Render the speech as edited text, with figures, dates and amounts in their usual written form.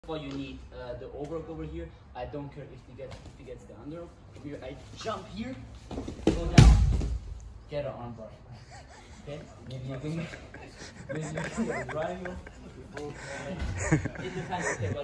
all, you need the overhook over here. I don't care if he gets the underhook. Over here, I jump here, go down, get an arm bar. Okay? Maybe you can get a triangle. It depends. Okay,